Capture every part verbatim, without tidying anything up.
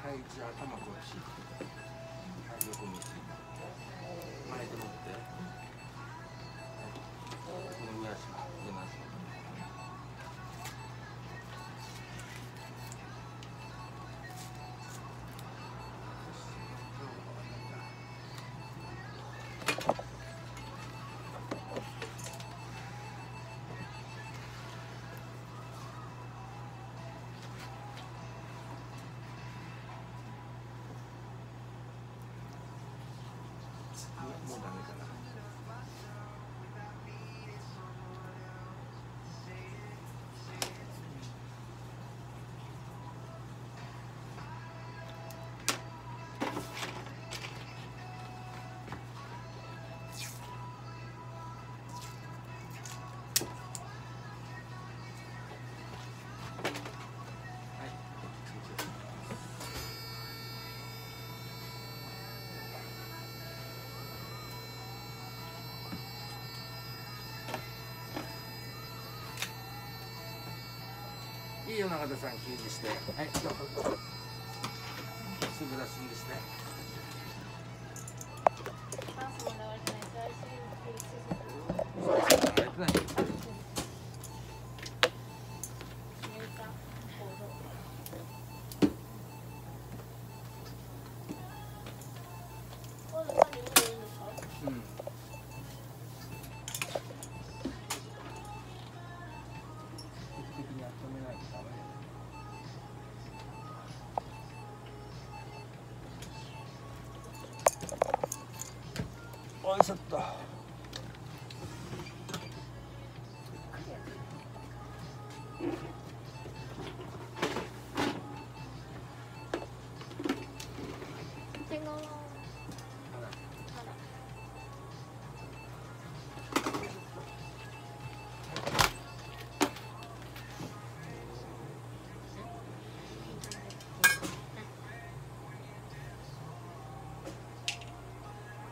はい、じゃあ頭こっち。はい、横向いて。前で持って。この上足、上の足。もうダメかな。いいよ、永田さん、キュウリして。はい、どうぞ。すぐ出しにして。うん。おいしょっと。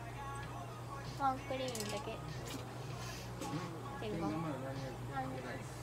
ワンクリームだけ。 うん。